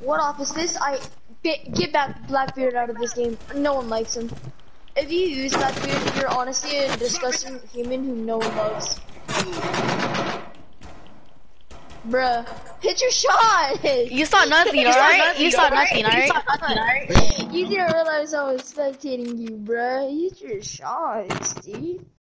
What office this? Get back Blackbeard out of this game. No one likes him. If you use Blackbeard, you're honestly a disgusting human who no one loves. Bruh, hit your shot! You saw nothing, alright? You saw nothing, alright? You didn't realize I was spectating you, bruh. Hit your shots, dude.